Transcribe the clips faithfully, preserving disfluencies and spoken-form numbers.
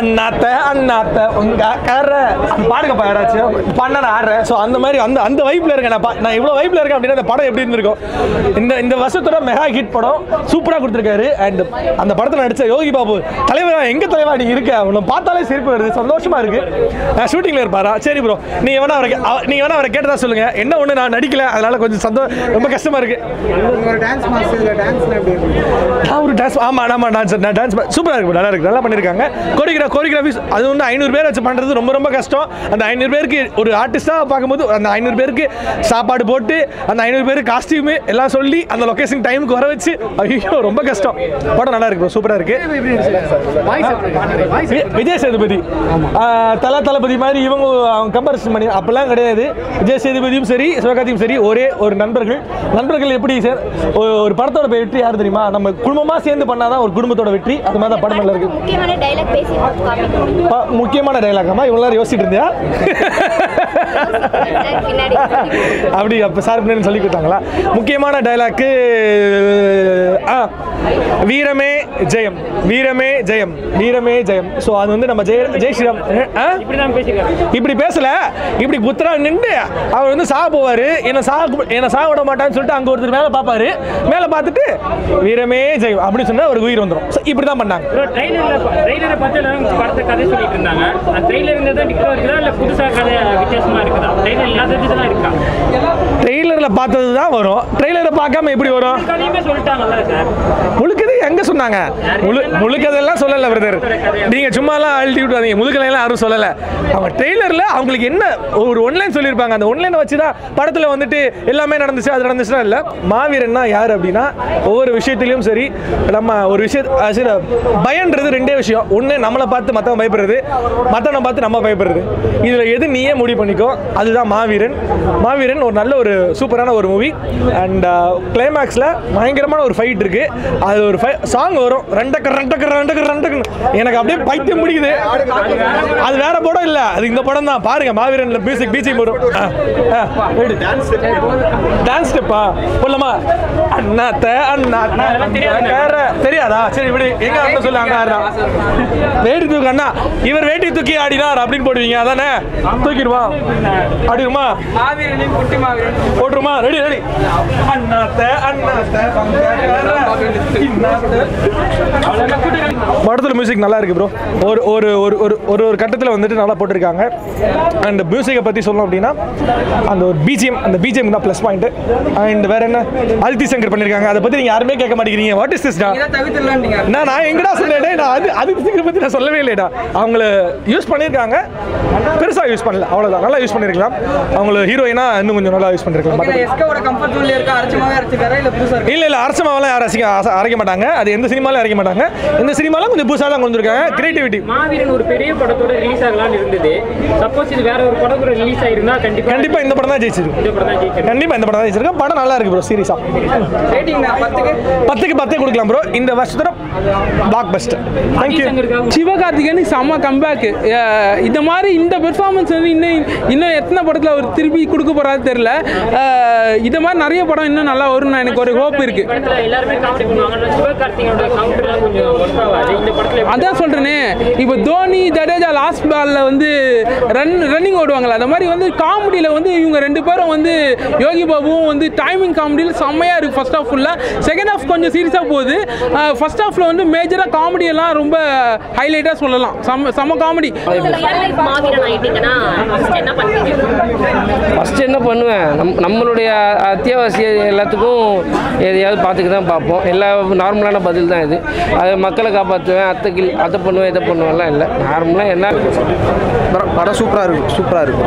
அண்ணாத்த அண்ணாத்த உங்க கர பாடுங்கப்பா யாராச்சும் பண்ண நான் ஆடுறேன். ஸோ அந்த மாதிரி அந்த அந்த வைப்பில் இருக்கேன் நான். நான் இவ்வளோ வைப்பில் இருக்கேன் அப்படின்னா அந்த படம் எப்படி இருந்திருக்கும். இந்த இந்த வருஷத்தோட மெகா ஹிட் படம் சூப்பராக கொடுத்துருக்காரு. அண்ட் அந்த படத்தில் நடித்த யோகி பாபு தலைவரா எங்கே தலைவா நீ இருக்க அவனை பார்த்தாலே சிரிப்பு வருது, சந்தோஷமா இருக்கு. ஷூட்டிங்கில் இருப்பாரா? சரி ப்ரோ, நீங்கள் வேணா அவரை நீங்கள் வேணா அவரை கேட்டதா சொல்லுங்க. என்ன ஒன்று நான் நடிக்கல, அதனால கொஞ்சம் சந்தோஷம், ரொம்ப கஷ்டமா இருக்கு. ஒரு டான்ஸ் ஆமாம் ஆமாம் டான்ஸ் டான்ஸ் சூப்பராக இருக்கு, நல்லா இருக்கு, நல்லா பண்ணியிருக்காங்க. கோரியோகிரா கோரியோகிராஃபிஸ் அது வந்து ஐநூறு பேர் வச்சு பண்ணுறது ரொம்ப ரொம்ப கஷ்டம். அந்த ஐநூறு பேருக்கு ஒரு ஆர்டிஸ்டாக பார்க்கும்போது அந்த ஐநூறு பேருக்கு சாப்பாடு போட்டு அந்த ஐநூறு பேருக்கு காஸ்டியூமு எல்லாம் சொல்லி அந்த லொக்கேஷன் டைமுக்கு வர வச்சு ஐயோ ரொம்ப கஷ்டம். படம் நல்லா இருக்கு, சூப்பராக இருக்கு. விஜய் சேதுபதி தல தளபதி மாதிரி இவங்க கம்பேரிசன் பண்ணி அப்பெல்லாம் கிடையாது. விஜய் சேதுபதியும் சரி சிவகார்த்தியும் சரி ஒரே ஒரு நண்பர்கள். நண்பர்கள் எப்படி ஒரு படத்தோட வெற்றி யார் தெரியுமா? நம்ம குடும்பமாக சேர்ந்து பண்ணாதான் ஒரு குடும்பத்தோட வெற்றி. அது மாதிரி தான் படம் நல்லா இருக்கு. முக்கியமான டைலாக் இவ்வளோ யோசிச்சுட்டு இருந்தியா? அப்படி அப்போ சார் பின்னாடி சொல்லி கொடுத்தாங்களா? முக்கியமான டைலாக்கு வீரமே ஜெயம், வீரமே ஜெயம், வீரமே ஜெயம். ஸோ அது வந்து நம்ம ஜெய ஜெய் ஸ்ரீராம் இப்படி பேசல, இப்படி புத்தரா நின்று அவர் வந்து சாக போவார். என்னை சாக என்னை சாக விட மாட்டான்னு சொல்லிட்டு அங்கே ஒருத்தர் மேலே பார்ப்பாரு. மேலே பார்த்துட்டு வீரமே ஜெயம் அப்படின்னு சொன்னால் ஒரு உயிர் வந்துடும். இப்படி தான் பண்ணாங்க. ட்ரெய்லர்ல பார்த்தது தான் வரும். ட்ரெய்லரை பார்க்காம எப்படி வரும்? முழுக்கதை எங்க சொன்னாங்க? முழுக்கதெல்லாம் சொல்லல பிரதர், நீங்க சும்மாலாம் அழுத்தி விட்டுறாதீங்க. முழுக்கதையெல்லாம் யாரும் சொல்லல. அவங்க ட்ரெய்லர்ல அவங்களுக்கு என்ன ஒரு ஒன்லைன் சொல்லியிருப்பாங்க. அந்த ஒன்லைனை வச்சு தான் படத்தில் வந்துட்டு எல்லாமே நடந்துச்சு, அது நடந்துச்சுன்னா இல்லை. மாவீரன்னா யார் அப்படின்னா ஒவ்வொரு விஷயத்திலையும் சரி நம்ம ஒரு விஷயம் பயன்றது ரெண்டே விஷயம். ஒன்று நம்மளை பார்த்து மற்றவங்க பயப்படுறது, மற்றவனை பார்த்து நம்ம பயப்படுறது. இதில் எது நீயே முடிவு பண்ணிக்கோ, அதுதான் மாவீரன். மாவீரன் ஒரு நல்ல ஒரு சூப்பரான ஒரு மூவி. அண்ட் கிளைமேக்ஸில் பயங்கரமான ஒரு ஃபைட் இருக்கு. அது ஒரு சாங் வரும், ரெண்டக்கர் ரெண்டக்கர் ரெண்டக்கர் ரெண்டக்கர், எனக்கு அப்படியே பைத்தியம் பிடிக்குது. அது வேற படம் இல்லை, அது இந்த படம் தான். பாருங்க மாவீரன்ல மியூசிக் பிஜிஎம் வரும். டான்ஸ் ஸ்டெப்பா போடலாமா? அண்ணாத்த அண்ணாத்த தெரியாதா? சரி இப்படி எங்க அண்ணா சொல்லு, அங்க ஆடுறா வேட்டி தூக்கு அண்ணா, இவர் வேட்டி தூக்கி ஆடினார் அப்படின்னு போடுவீங்க, அதானே? தூக்கிடுமா ஆடிடுமா? போட்டுருமா? Ready ready. அண்ணாத்த அண்ணாத்த படத்தில் மியூசிக் நல்லா இருக்கு ப்ரோ. ஒரு ஒரு ஒரு ஒரு ஒரு கட்டத்தில் வந்துட்டு நல்லா போட்டிருக்காங்க. அண்ட் மியூசிக்கை பற்றி சொல்லணும் அப்படின்னா அந்த ஒரு பிஜிஎம், அந்த பிஜிஎம் தான் ப்ளஸ் பாயிண்ட். அண்ட் வேற என்ன அதித்தி சங்கர் பண்ணியிருக்காங்க, அதை பற்றி நீங்கள் யாருமே கேட்க மாட்டேங்கிறீங்க. வாட் இஸ் திஸ் டா? நான் நான் எங்கடா சொன்னேன்? நான் அது அதித்தி சங்கர் பற்றி நான் சொல்லவே இல்லைடா. அவங்கள யூஸ் பண்ணியிருக்காங்க, பெருசாக யூஸ் பண்ணல, அவ்வளோதான். நல்லா யூஸ் பண்ணியிருக்கலாம். அவங்கள ஹீரோயினா இன்னும் கொஞ்சம் நல்லா யூஸ் பண்ணிருக்கலாம். இல்லை இல்லை அரசமாவெல்லாம் யாரும் அரைக்க அரைக்க மாட்டாங்க. அது எந்த சினிமாலும் அரைக்க மாட்டாங்க. இந்த சினிமாலாம் கொஞ்சம் புதுசாக தான் கொண்டு வந்திருக்காங்க. கிரியேட்டிவிட்டி. மாவீரன் ஒரு பெரிய படத்தோட ரிலீஸ் ஆகலாம்னு இருந்தது. சப்போஸ் இது வேற ஒரு படத்தோட ரிலீஸ் ஆயிருந்தா கண்டிப்பா கண்டிப்பா இந்த படம் தான் ஜெயிச்சிருக்கு. இந்த படம் தான் ஜெயிச்சிருக்கு. கண்டிப்பா இந்த படம் தான் ஜெயிச்சிருக்கு. படம் நல்லா இருக்கு ப்ரோ. சீரியஸா ரேட்டிங் பத்துக்கு பத்துக்கு பத்து கொடுக்கலாம் ப்ரோ. இந்த வருஷத்தோட blockbuster. Thank you. Sivakarthikeyan செம்ம கம்பேக். இந்த மாதிரி இந்த பெர்ஃபார்மன்ஸ் வந்து இன்னும் இன்னும் எத்தனை படத்தில் அவர் திருப்பி கொடுக்க போறாரு தெரியல. இந்த மாதிரி நிறைய படம் இன்னும் நல்லா வரும்னு எனக்கு ஒரு ஹோப் இருக்கு. அதான் சொல்றேனே, இப்போ தோனி ஜடேஜா லாஸ்ட் பால்ல வந்து ரன் ரன்னிங் ஓடுவாங்களா, அந்த மாதிரி வந்து காமெடியில் வந்து இவங்க ரெண்டு பேரும் வந்து யோகி பாபுவும் வந்து டைமிங் காமெடியில் செம்மையாக இருக்குது. ஃபர்ஸ்ட் ஹாஃப் ஃபுல்லாக, செகண்ட் ஹாஃப் கொஞ்சம் சீரியஸாக போகுது. ஃபர்ஸ்ட் ஹாஃபில் வந்து மேஜராக காமெடியெல்லாம் ரொம்ப ஹைலைட்டாக சொல்லலாம். செம்ம செம்ம காமெடி. ஃபஸ்ட்டு என்ன பண்ணுவேன், நம் நம்மளுடைய அத்தியாவசிய எல்லாத்துக்கும் எதையாவது பார்த்துக்க தான் பார்ப்போம். எல்லா நார்மலான பதில் தான் இது. அது மக்களை காப்பாற்றுவேன், அத்தை கில் அதை பண்ணுவேன் இதை பண்ணுவேன்லாம் இல்லை. நார்மலாக என்ன படம் சூப்பராக இருக்கும். சூப்பராக இருக்கும்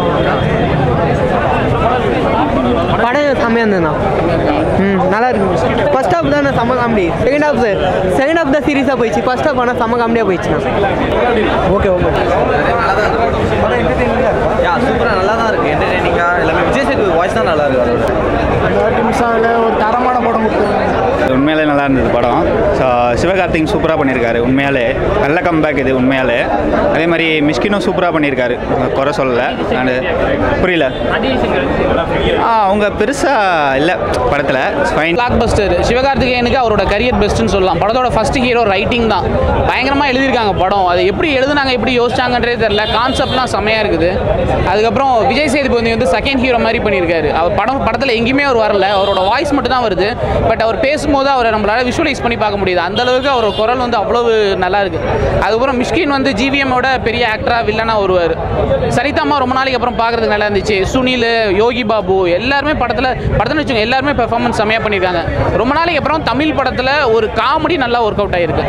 படம். செம்மையாக இருந்ததுண்ணா. ம் நல்லா இருக்கு. ஃபர்ஸ்ட் ஹாஃப் தான் செம்ம comedy. Second half second half தான் சீரியஸாக போயிடுச்சு. ஃபர்ஸ்ட் ஹாஃப் ஆனால் செம்ம காமெடியாக போயிடுச்சுண்ணா. ஓகே ஓகே படம் என்டர்டெய்னிங்காக இருக்கும். யா சூப்பராக நல்லா தான் இருக்குது. என்டர்டெய்னிங்காக எல்லாமே. விஜய் சேதுபதி வாய்ஸ் தான் நல்லா இருக்குது. அந்த நிமிஷம் ஒரு தரமான படம் கொடுத்துருக்காங்க. உண்மையாலே நல்லா இருந்தது படம். ஸோ சிவகார்த்திக் சூப்பராக பண்ணியிருக்காரு. உண்மையாலே நல்ல கம்பேக் இது உண்மையாலே. அதே மாதிரி மிஷ்கினும் சூப்பராக பண்ணியிருக்காரு, குறை சொல்லலை. அண்டு புரியல ஆ அவங்க பெருசாக இல்லை படத்தில். Fine black Bastar. சிவகார்த்திகேயனுக்கு அவரோட கரியர் பெஸ்ட்டுன்னு சொல்லலாம். படத்தோட ஃபர்ஸ்ட் ஹீரோ ரைட்டிங் தான் பயங்கரமாக எழுதியிருக்காங்க படம். அது எப்படி எழுதுனாங்க எப்படி யோசிச்சாங்கன்றே தெரியல. கான்செப்ட்லாம் செம்மையாக இருக்குது. அதுக்கப்புறம் விஜய் சேதுபதி வந்து செகண்ட் ஹீரோ மாதிரி பண்ணியிருக்காரு. அவர் படம் படத்தில் எங்கேயுமே அவர் வரல, அவரோட வாய்ஸ் மட்டும் தான் வருது. பட் அவர் பேசும்போது அவரை நம்மளால விஷுவலைஸ் பண்ணி பார்க்க முடியுது. அந்த அளவுக்கு அவர் குரல் வந்து அவ்வளவு நல்லா இருக்கு. அதுக்கப்புறம் மிஷ்கின் வந்து ஜிவிஎம்மோட பெரிய ஆக்டரா வில்லனா வருவார். சரிதாமா ரொம்ப நாளைக்கு அப்புறம் பார்க்கறதுக்கு நல்லா இருந்துச்சு. சுனில், யோகி பாபு எல்லாருமே படத்தில் படத்தில் வச்சுங்க எல்லாருமே பெர்ஃபார்மன்ஸ் செம்மையாக பண்ணியிருக்காங்க. ரொம்ப நாளைக்கு அப்புறம் தமிழ் படத்தில் ஒரு காமெடி நல்லா ஒர்க் அவுட் ஆகிருக்கு.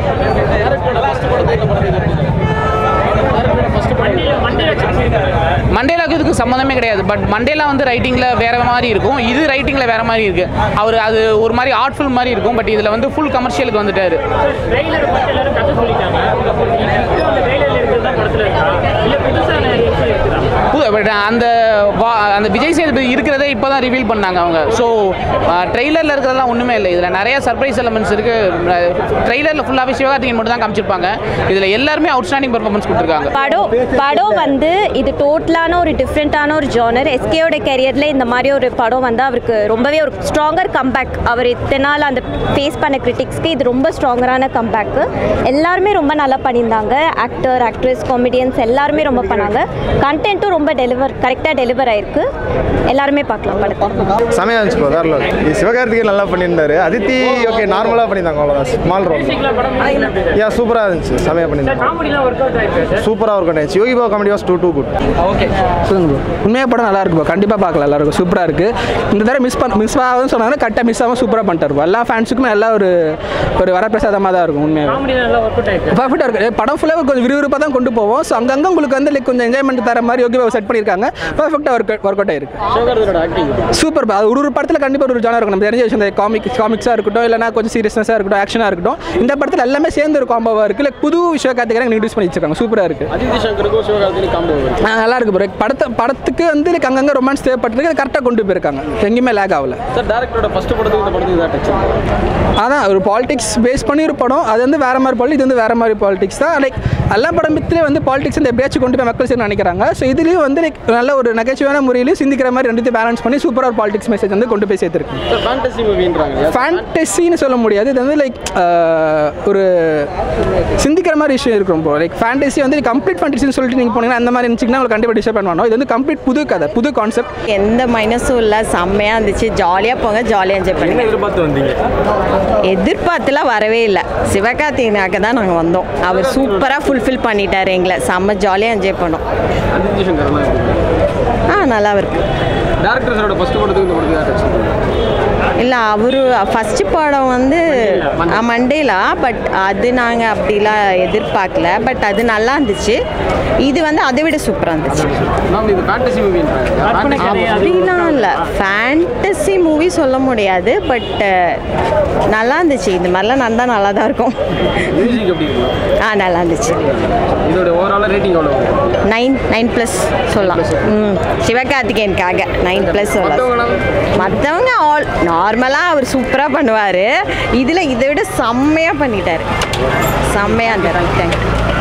மண்டேலாவுக்கு இதுக்கு சம்மந்தமே கிடையாது. பட் மண்டேலா வந்து ரைட்டிங்கில் வேற மாதிரி இருக்கும், இது ரைட்டிங்கில் வேற மாதிரி இருக்கு. அவர் அது ஒரு மாதிரி ஆர்ட்ஃபுல் மாதிரி இருக்கும். பட் இதில் வந்து ஃபுல் கமர்ஷியலுக்கு வந்துட்டாரு. அந்த அந்த விஜய் சேதுபதி இருக்கிறதே இப்போ தான் ரிவீல் பண்ணாங்க அவங்க. ஸோ ட்ரெய்லரில் இருக்கிறதெல்லாம் ஒன்றுமே இல்லை. இதில் நிறைய சர்ப்ரைஸ் எலமெண்ட்ஸ் இருக்குது. ட்ரெய்லரில் ஃபுல்லாகவே சிவகார்த்திகேயன் மட்டும் தான் காமிச்சிருப்பாங்க. இதில் எல்லாருமே அவுட்ஸ்டாண்டிங் பெர்ஃபார்மன்ஸ் கொடுத்துருக்காங்க. படம் படம் வந்து இது டோட்டலான ஒரு டிஃப்ரெண்ட்டான ஒரு ஜானர். எஸ்கேயோட கெரியரில் இந்த மாதிரி ஒரு படம் வந்து அவருக்கு ரொம்பவே ஒரு ஸ்ட்ராங்கர் கம்பேக். அவர் இத்தனை நாள் அந்த ஃபேஸ் பண்ண கிரிட்டிக்ஸ்க்கு இது ரொம்ப ஸ்ட்ராங்கரான கம்பேக்கு. எல்லாருமே ரொம்ப நல்லா பண்ணியிருந்தாங்க. ஆக்டர், ஆக்ட்ரஸ், காமெடியன்ஸ் எல்லாருமே ரொம்ப பண்ணாங்க. கண்டென்ட்டும் ரொம்ப டெலிவர் கரெக்டாக டெலிவர் ஆயிருக்கு. எல்லாருமே பார்க்கலாம் படத்தை. செமையாக இருந்துச்சு ப்ரோ. வேறு லெவல். சிவகார்த்திகேயன் நல்லா பண்ணியிருந்தாரு. அதித்தி ஓகே நார்மலாக பண்ணியிருந்தாங்க, அவ்வளோதான். Small role. யா சூப்பராக இருந்துச்சு, செமையாக பண்ணியிருந்தாங்க. சூப்பராக ஒர்க் அவுட் ஆயிடுச்சு. Yogi Babu comedy was too too good. Okay சொல்லுங்க ப்ரோ. உண்மையாக படம் நல்லா இருக்கு ப்ரோ. கண்டிப்பாக பார்க்கலாம், எல்லாருக்கும் சூப்பராக இருக்குது. இந்த தடவை மிஸ் பண்ண மிஸ் ஆகுதுன்னு சொன்னாங்கன்னா கரெக்டாக மிஸ் ஆகாமல் சூப்பராக பண்ணிட்டார். எல்லா ஃபேன்ஸுக்குமே எல்லாம் ஒரு ஒரு வரப்பிரசாதமாக தான் இருக்கும். உண்மையாக பர்ஃபெக்டாக இருக்குது. படம் ஃபுல்லாக கொஞ்சம் விறுவிறுப்பாக தான் கொண்டு போவோம். ஸோ அங்கங்கே உங்களுக்கு வந்து லைக் கொஞ்சம் என்ஜாய்மெண்ட் தர மாதிரி யோகி பாபு செட் பண்ணியிருக்காங்க. பர்ஃபெக்டாக ஒர்க் ஒர்க் அவுட் ஆயிருக்கு. சூப்பர். அது ஒரு ஒரு படத்தில் கண்டிப்பாக ஒரு ஜானர் இருக்கும். நம்ம தெரிஞ்ச விஷயம், இந்த காமிக் காமிக்ஸாக இருக்கட்டும், இல்லைனா கொஞ்சம் சீரியஸ்னஸாக இருக்கட்டும், ஆக்ஷனாக இருக்கட்டும், இந்த படத்தில் எல்லாமே சேர்ந்து ஒரு காம்போவாக இருக்குது. லைக் புது சிவகார்த்திகேயன் இன்ட்ரடியூஸ் பண்ணி வச்சிருக்காங்க. சூப்பராக இருக்குது. நல்லா இருக்கு ப்ரோ. படத்தை படத்துக்கு வந்து லைக் அங்கங்கே ரொமான்ஸ் தேவைப்பட்டதுக்கு கரெக்டாக கொண்டு போயிருக்காங்க. எங்கேயுமே லேக் ஆகல. அதான் ஒரு பாலிடிக்ஸ் பேஸ் பண்ணி ஒரு படம். அது வந்து வேற மாதிரி பாலிடிக்ஸ், இது வந்து வேற மாதிரி பாலிடிக்ஸ் தான். லைக் எல்லா படத்திலே வந்து பாலிடிக்ஸ் இந்த எப்படியாச்சும் கொண்டு போய் மக்கள் சேர்ந்து நினைக்கிறாங்க. ஸோ இதுலேயும் வந்து லைக் நல்ல ஒரு நகைச்சுவையான முறையிலையும் சிந்திக்கிற மாதிரி ரெண்டுத்தையும் பேலன்ஸ் பண்ணி சூப்பராக ஒரு பாலிடிக்ஸ் மெசேஜ் வந்து கொண்டு போய் சேர்த்துருக்கு. ஃபேண்டசின்னு சொல்ல முடியாது. இது வந்து லைக் ஒரு சிந்திக்கிற மாதிரி விஷயம் இருக்கும் ப்ரோ. லைக் ஃபேண்டசி வந்து கம்ப்ளீட் ஃபேண்டசின்னு சொல்லிட்டு நீங்கள் போனீங்கன்னா அந்த மாதிரி இருந்துச்சிங்கன்னா உங்களுக்கு கண்டிப்பாக டிஸ்டர்ப் பண்ணுவோம். இது வந்து கம்ப்ளீட் புது கதை, புது கான்செப்ட். எந்த மைனஸும் இல்லை, செம்மையாக இருந்துச்சு. ஜாலியாக போங்க, ஜாலியாக என்ஜாய் பண்ணுங்க. எதிர்பார்த்து வந்தீங்க? எதிர்பார்த்துலாம் வரவே இல்லை. சிவகார்த்திகேயனாக தான் நாங்கள் வந்தோம். அவர் சூப்பராக ஃபுல்ஃபில் பண்ணிட்டார் எங்களை. செம்ம ஜாலியாக என்ஜாய் பண்ணோம். ஆ நல்லா இருக்கு. டேரக்டர்ஸோட ஃபர்ஸ்ட் படத்துக்கு இந்த படத்துக்கு இல்லை அவரு ஃபஸ்ட்டு படம் வந்து மண்டேலா. பட் அது நாங்கள் அப்படிலாம் எதிர்பார்க்கல. பட் அது நல்லா இருந்துச்சு. இது வந்து அதை விட சூப்பராக இருந்துச்சு. அப்படிலாம் இல்லை, ஃபேண்டசி மூவி சொல்ல முடியாது. பட் நல்லா இருந்துச்சு. இது மாதிரிலாம் நடந்தால் நல்லா தான் இருக்கும். ஆ நல்லா இருந்துச்சு. நைன் நைன் ப்ளஸ் சொல்லலாம். ம் சிவகார்த்திகேயனுக்காக நைன் ப்ளஸ் சொல்லலாம். மற்றவங்க ஆல் நார்மலாக அவர் சூப்பராக பண்ணுவார். இதில் இதை விட செம்மையாக பண்ணிட்டார். செம்மையாக இருந்தார். தேங்க்யூ.